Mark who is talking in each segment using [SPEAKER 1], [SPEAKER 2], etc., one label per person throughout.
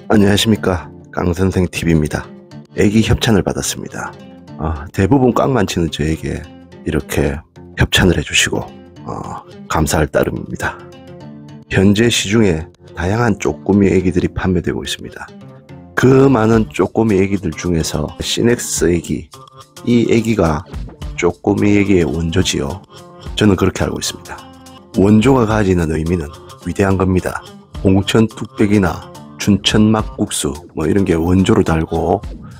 [SPEAKER 1] 안녕하십니까, 깡선생TV입니다. 애기 협찬을 받았습니다. 대부분 깡만 치는 저에게 이렇게 협찬을 해주시고 감사할 따름입니다. 현재 시중에 다양한 쪼꼬미 애기들이 판매되고 있습니다. 그 많은 쪼꼬미 애기들 중에서 시넥스 애기, 이 애기가 쪼꼬미 애기의 원조지요. 저는 그렇게 알고 있습니다. 원조가 가지는 의미는 위대한 겁니다. 봉천 뚝배기나 춘천 막국수 뭐 이런 게 원조로 달고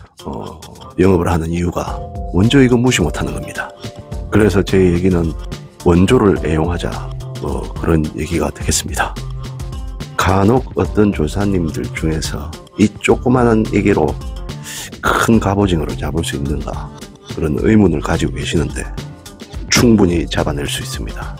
[SPEAKER 1] 영업을 하는 이유가 원조 이거 무시 못하는 겁니다. 그래서 제 얘기는 원조를 애용하자, 그런 얘기가 되겠습니다. 간혹 어떤 조사님들 중에서 이 조그마한 애기로 큰 갑오징어를 잡을 수 있는가, 그런 의문을 가지고 계시는데 충분히 잡아낼 수 있습니다.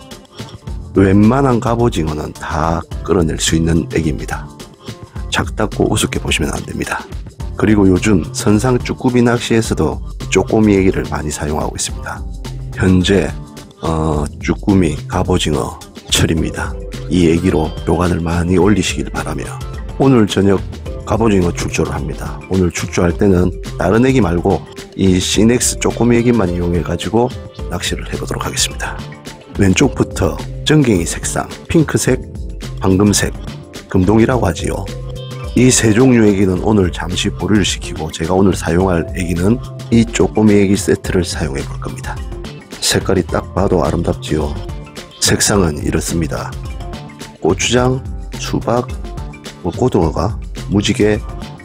[SPEAKER 1] 웬만한 갑오징어는 다 끌어낼 수 있는 애기입니다. 작다고 우습게 보시면 안 됩니다. 그리고 요즘 선상 쭈꾸미 낚시에서도 쪼꼬미 애기를 많이 사용하고 있습니다. 현재 쭈꾸미, 갑오징어 철입니다. 이 애기로 요간을 많이 올리시길 바라며, 오늘 저녁 갑오징어 출조를 합니다. 오늘 출조할 때는 다른 애기 말고 이 시넥스 쪼꼬미 애기만 이용해 가지고 낚시를 해보도록 하겠습니다. 왼쪽부터 정갱이 색상, 핑크색, 황금색, 금동이라고 하지요. 이 세 종류 애기는 오늘 잠시 보류를 시키고, 제가 오늘 사용할 애기는 이 쪼꼬미 애기 세트를 사용해 볼 겁니다. 색깔이 딱 봐도 아름답지요. 색상은 이렇습니다. 고추장, 수박, 고등어가, 무지개,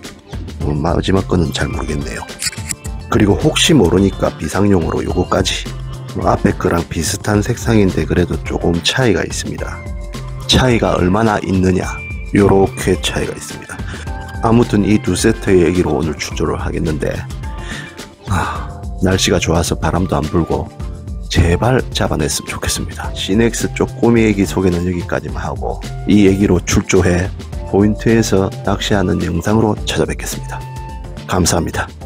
[SPEAKER 1] 마지막 거는 잘 모르겠네요. 그리고 혹시 모르니까 비상용으로 요거까지. 앞에 거랑 비슷한 색상인데 그래도 조금 차이가 있습니다. 차이가 얼마나 있느냐, 요렇게 차이가 있습니다. 아무튼 이 두 세트의 애기로 오늘 출조를 하겠는데, 날씨가 좋아서 바람도 안 불고 제발 잡아냈으면 좋겠습니다. 시넥스 쪼꼬미 애기 소개는 여기까지만 하고, 이 애기로 출조해 포인트에서 낚시하는 영상으로 찾아뵙겠습니다. 감사합니다.